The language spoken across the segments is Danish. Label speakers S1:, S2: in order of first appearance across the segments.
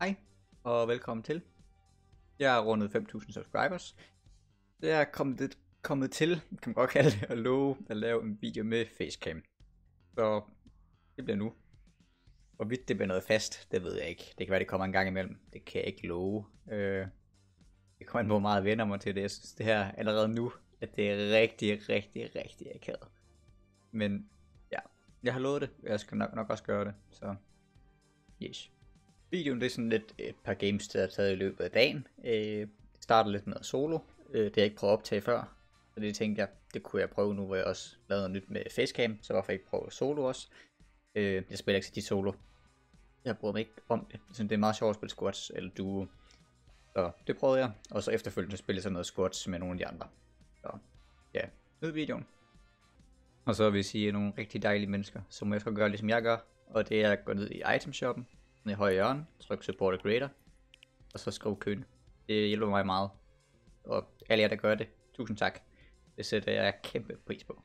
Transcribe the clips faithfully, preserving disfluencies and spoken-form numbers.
S1: Hej, og velkommen til. Jeg har rundet fem tusind subscribers. Det er kommet, kommet til, kan man godt kalde det, at love at lave en video med facecam. Så det bliver nu. Hvorvidt det bliver noget fast, det ved jeg ikke. Det kan være, det kommer en gang imellem. Det kan jeg ikke love. Øh, det kommer an på meget venner mig til det. Jeg synes det her allerede nu, at det er rigtig, rigtig, rigtig akavet. Men ja, jeg har lovet det. Jeg skal nok, nok også gøre det. Så yes. Videoen det er sådan lidt et par games, der er taget i løbet af dagen. Øh, det starter lidt med solo. Øh, det har jeg ikke prøvet at optage før. Så det tænkte jeg, det kunne jeg prøve nu, hvor jeg også lavede noget nyt med facecam. Så hvorfor ikke prøve solo også? Øh, jeg spiller ikke så de solo. Jeg prøver mig ikke om det. Jeg synes, det er meget sjovt at spille squats eller duo. Så det prøvede jeg. Og så efterfølgende spille sådan noget squats med nogle af de andre. Så ja, nyd videoen. Og så hvis I er nogle rigtig dejlige mennesker, så må jeg skal gøre ligesom jeg gør. Og det er at gå ned i itemshoppen. Nede i højre hjørne, tryk support og creator, og så skriv køen. Det hjælper mig meget. Og alle jer der gør det, tusind tak. Det sætter jeg kæmpe pris på.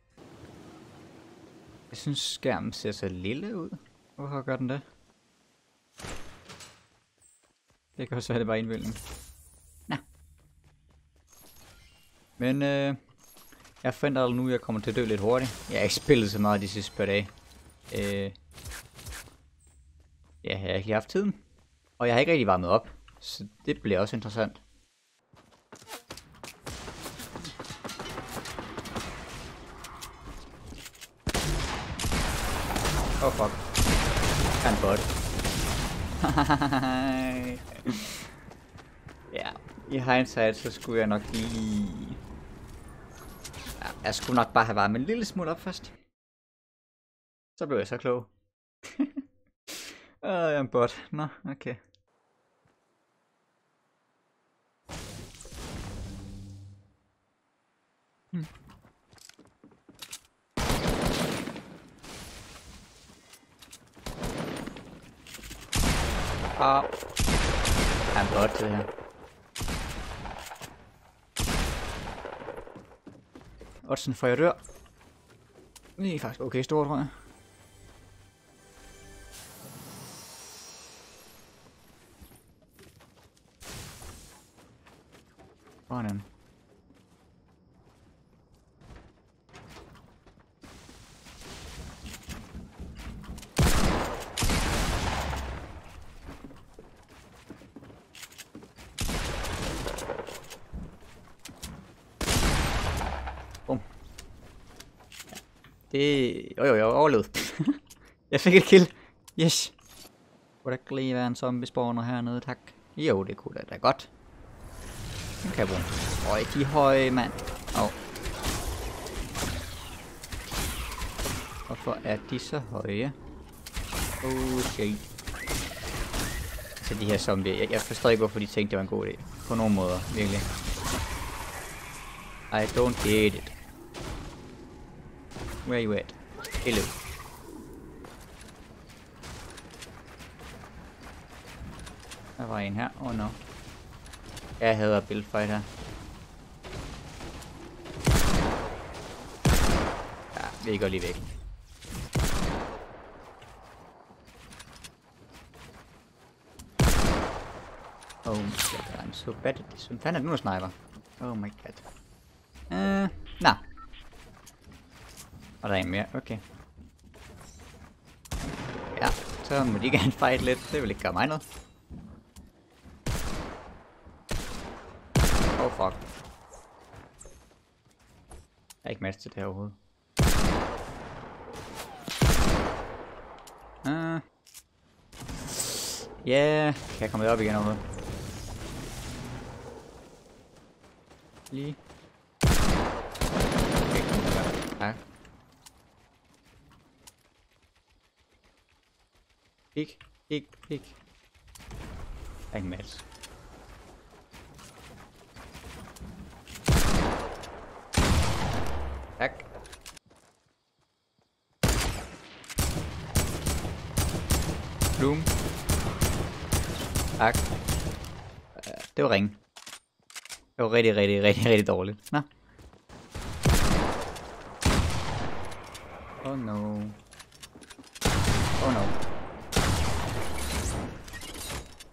S1: Jeg synes skærmen ser så lille ud. Hvorfor gør den det? Det kan også være det bare indvildning. Nå. Men øh, jeg finder nu at jeg kommer til at dø lidt hurtigt. Jeg har ikke spillet så meget de sidste par dage. Øh, Ja, jeg har ikke lige haft tiden. Og jeg har ikke rigtig varmet op. Så det bliver også interessant. Oh fuck. Han bot. Ja, i hindsight så skulle jeg nok lige... Ja, jeg skulle nok bare have varmet en lille smule op først. Så blev jeg så klog. Åh, jeg er en bot. Nå, okay. Hmm. Ah. Jeg er en bot til det her. Oddsen for jeg dør. Det er faktisk okay stort, tror jeg. Sådan. Bum. Det... Jo jo, jeg overlevede. Jeg fik et kill. Yes. Kunne der ikke lige være en zombie spawner hernede, tak? Jo, det kunne da da godt. Den kan jeg bruge. Øj, de høje, mand. Åh. Oh. Hvorfor er de så høje? Okay. Så de her zombier. Jeg, jeg forstår ikke, hvorfor de tænkte, det var en god idé. På nogle måder, virkelig. I don't get it. Where you at? Hello. Der var en her. Oh no. Jeg hader buildfight her. Ja, vi går lige væk. Oh my god, I'm so bad at this. Hvem fanden er det nu, der sniper? Oh my god. Uh, Nå. Og der er en mere, okay. Ja, så må de gerne fight lidt. Det vil ikke gøre mig noget. Oh fuck. Jeg er ikke match til det her overhovedet. Uh. Yeah. Kan jeg komme op igen overhovedet? Lige. Okay. Ja. Pik, pik, pik. Der er ikke match. Tak. Bloom. Tak. Uh, det var ringe. Det var rigtig, rigtig, rigtig, rigtig dårligt. Nå. Oh no. Oh no.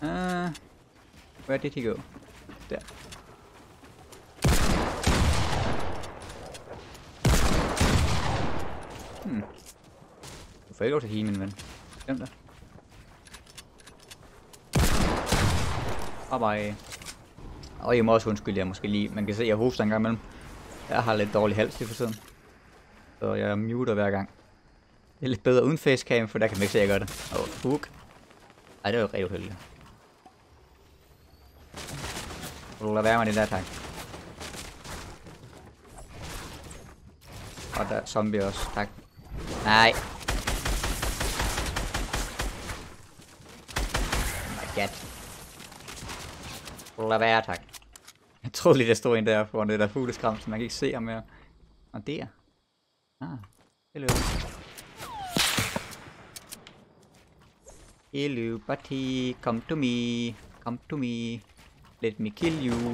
S1: Uh, where did he go? Der. Hmm. Du får ikke lov til at hige, min ven. Glem det. Bye bye. Og jeg må også undskylde, jeg måske lige. Man kan se, at jeg hoster en gang imellem. Jeg har lidt dårlig hals lige for tiden. Så jeg muter hver gang. Det er lidt bedre uden facecam, for der kan man ikke se, at jeg gør det. Åh, oh, fuck. Ej, det er jo rigtig uheldigt. Vil du lade være med det der, tak? Og der er zombie også, tak. Nej. Oh my god. Vil du lade være, tak? Jeg troede lige, der stod en der foran det der fugleskram, så man kan ikke se ham mere. Og der. Ah, hello. Hello, buddy. Come to me. Come to me. Let me kill you.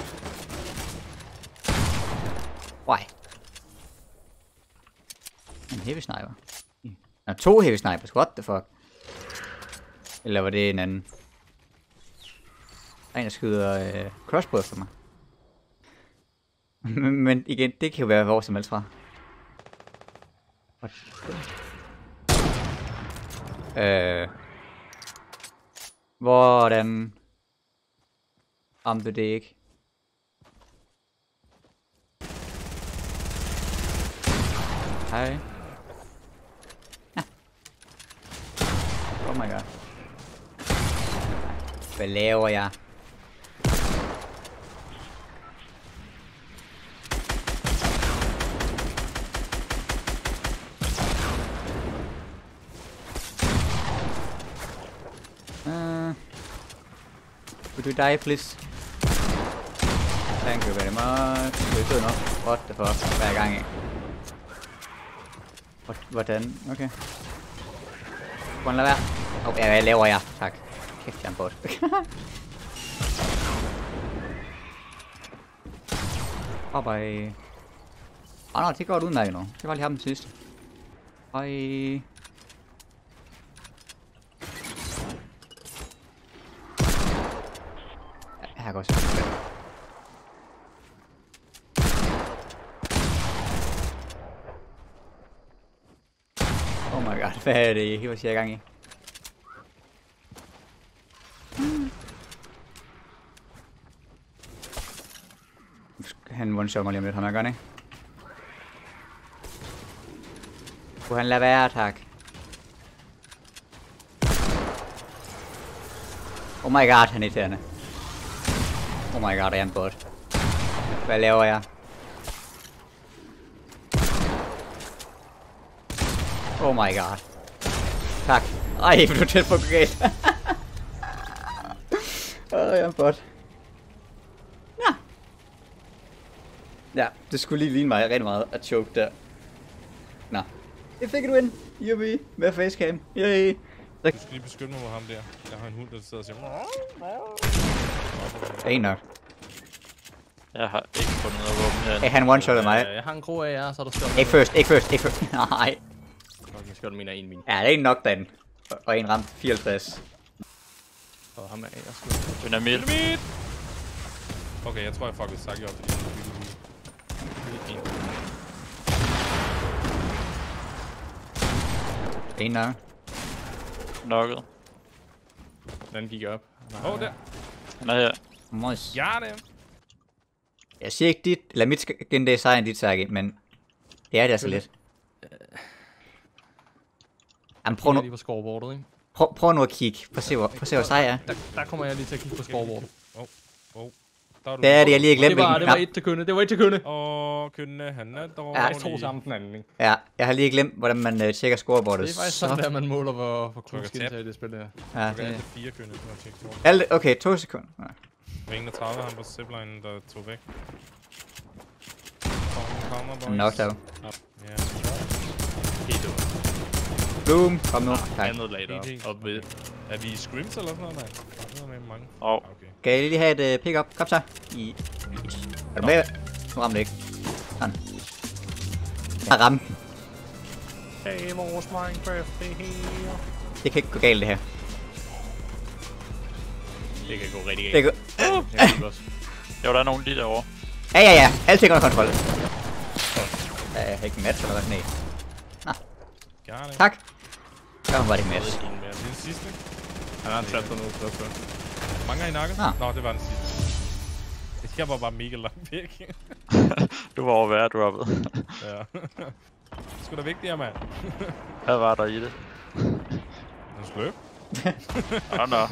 S1: Why? En heavy sniper. Nå, to heavy snipers. What the fuck? Eller var det en anden? Der er en, der skyder øh, crossbow efter mig. Men igen, det kan jo være hvor som helst fra. Øh... Hvordan? Om du det ikke? Hej. Ja. Oh my god. Hvad laver jeg? Would you die, please? Thank you very much. Det er sød nok. What the fuck? Hver gang, ikke? Hvordan? Okay. Hvordan lad være? Åh, oh, ja, hvad laver jeg? Tak. Kæft, jeg er en bot. Bye bye. Åh, oh, nej, det går ud med nu. Det var lige ham den sidste. Bye. Her går så. Oh my god, hvad er det, hvad siger jeg gang i? Han one-shot mig lige om lidt, ham jeg gør, ikke? Kunne han lade være, tak? Oh my god, han er irriterende. Oh my god, jeg er en bot. Hvad laver jeg? Oh my god. Tak. Ej, hvor du tæt på at gå galt. Åh, jeg er en bot. Ja. Ja, det skulle lige ligne mig rigtig meget at choke der. Nå. Jeg fik et win. Yubi. Med facecam. Yay.
S2: Du skal lige beskytte mig mod ham der. Jeg har en hund, der sidder og siger...
S1: Det er en nok.
S3: Jeg har ikke fundet noget våben her.
S1: Hey, han one-shottede mig.
S4: Jeg har en krog af jer, så er der skjold.
S1: Ikke først, ikke først, ikke først. Nej.
S4: Fuck, skjold mener en min.
S1: Ja, det er en nok den. Og en ramt fireoghalvtreds.
S4: Og ham er jeg sgu.
S3: Dynamit.
S2: Dynamit! Okay, jeg tror jeg fuckede Saki op, fordi jeg
S1: En nok.
S3: Nokket.
S4: Den gik op.
S2: Åh, oh, der.
S3: Han er her.
S1: Mois.
S2: Ja, det.
S1: Jeg siger ikke dit, eller mit gen det er sejren dit Saki, men det er det altså lidt. Jamen prøv nu,
S4: lige på scoreboardet, ikke?
S1: prøv, prøv nu at kigge. Prøv at se hvor, prøv at se, hvor sej jeg er.
S4: Der, der kommer jeg lige til at kigge på scoreboardet.
S2: Åh, åh. Der er du.
S1: Det er det, jeg lige har glemt.
S4: Det var,
S1: hvilken
S4: det var
S1: knap.
S4: et til kunde, det var et til kunde.
S2: Åh, kunne han er dårlig.
S1: Ja,
S4: Jeg tror sammen den anden, ikke?
S1: Ja, jeg har lige glemt, hvordan man uh, tjekker scoreboardet.
S4: Det er faktisk sådan, der man måler, hvor, hvor klub skal
S2: tab.
S4: indtage i det spil der.
S1: Ja,
S2: Okay, det er
S1: det
S2: fire kunne, du har tjekket sort.
S1: alt, okay, to sekunder. Nej.
S2: Der var enogtredive, han på zipline, der tog væk. Kommer, kommer, boys.
S1: Nok der.
S2: Ja.
S3: Helt over.
S1: Boom, kom nu. Tak.
S3: Andet lag der.
S2: Helt.
S3: Og ved.
S2: Er vi i scrims eller sådan noget, mand? Det er med mange.
S3: Åh.
S2: Okay.
S1: Kan jeg lige have et uh, pick-up? Kom så. I... Er du med? Nu rammer det ikke. Sådan. Jeg rammer den.
S2: Hey, vores Minecraft, det her.
S1: Det kan ikke gå galt det her.
S4: Det kan gå rigtig
S1: Det
S4: galt.
S1: går...
S4: Det kan gå også.
S3: Jo, der er nogen lige derovre.
S1: Ja, ja, ja. Alting under kontrol. Jeg har ikke en match eller hvad? Nej.
S2: Gerne.
S1: Tak. Der var det ikke match.
S2: Det er den sidste.
S4: Han har en trap på nu.
S2: Mange er i nakket?
S1: Ah.
S2: Nå, det var den sidste. Jeg var bare mega langt væk.
S3: Du var over hver droppet.
S2: Ja. Det skulle da vigtigere, mand.
S3: Hvad var der i det?
S2: Den sløb.
S3: Åh, nå.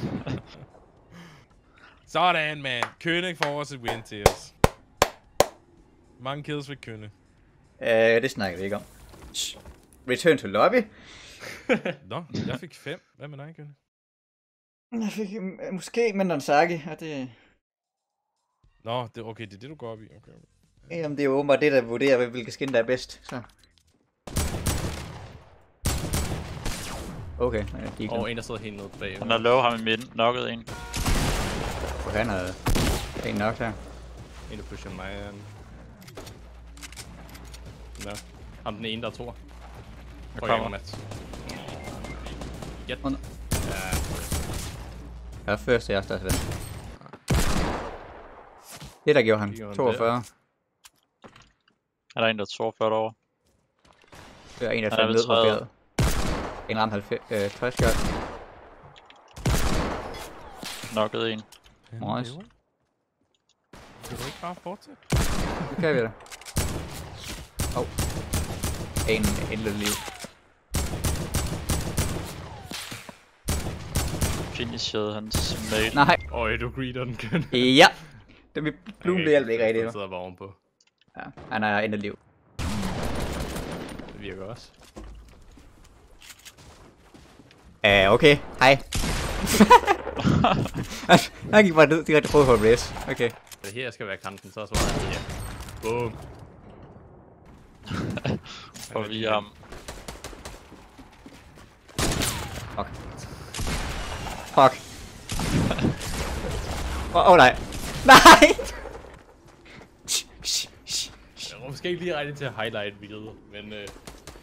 S2: Sådan, mand. Kønne får også et win til os. Mange kills ved Kønne.
S1: Øh, det snakker vi ikke om. Shh. Return to lobby.
S2: Nå, jeg fik fem. Hvad med dig, Kønne?
S1: Jeg fik øh, måske mindre end Saki, og det...
S2: Nå, det, okay, det er det, du går op i. Okay, okay.
S1: Jamen, det er jo åbenbart det, der vurderer, hvilke skin der er bedst, så... Okay, ja, de er
S4: Og en, der sidder helt nede bag.
S3: Han er low, ham i midten. Knocket en.
S1: Og han er en nok der.
S4: En, der pusher mig. Um... Nå. Ham den ene, der er to.
S3: Jeg
S4: Prøv
S3: kommer.
S4: at match. Get.
S1: Oh, no.
S4: Ja.
S1: Jeg er først til jeres deres ven. Det der gjorde han.
S4: Det gjorde han
S1: toogfyrre.
S3: Er der en, der er toogfyrre derovre?
S1: Det er en, der
S3: Han er
S1: faldt
S3: ved
S1: ned på
S3: træet.
S1: bjerget. En ramte halvfems, tres shot.
S3: Knocket en.
S1: Nice.
S2: Kan du ikke bare fortsætte?
S1: Det kan vi da. Åh. Oh. En, en lille liv.
S3: Finishede hans mate.
S1: Nej.
S4: Øj, du greeder den, Køn.
S1: Ja. Det vil Bloom det hjælper ikke rigtigt.
S4: Han sidder bare ovenpå.
S1: Ja, han er en liv.
S4: Det virker også.
S1: Ja, uh, okay. Hej. Han gik bare ned direkte på for race. Okay.
S4: Det er her, jeg skal være kanten, så svarer han her. Boom.
S3: Og vi ham.
S1: Fuck. Fuck. Åh oh, oh, nej. Nej!
S4: Jeg var måske ikke lige rigtig til at highlight videoet, men øh...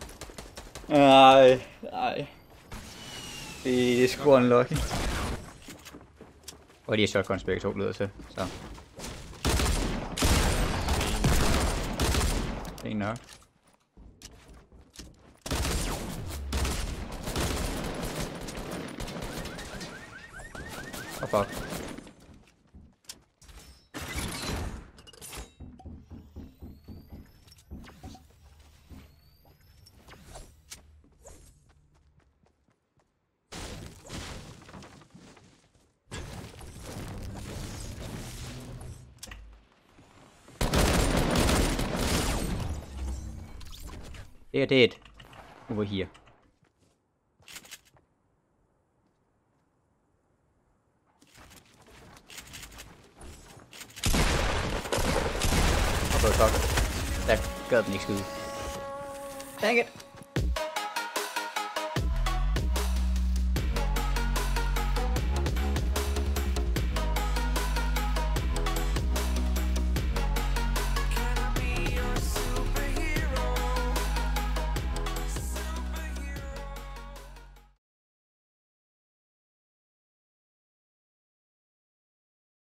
S1: Nej, nej. Det er sgu unlucky. Og de er shotguns begge to lyder til, så. Det er nok. Oh fuck. They're dead. Over here. Oh, fuck. Der gad den ikke skyde. Dang it.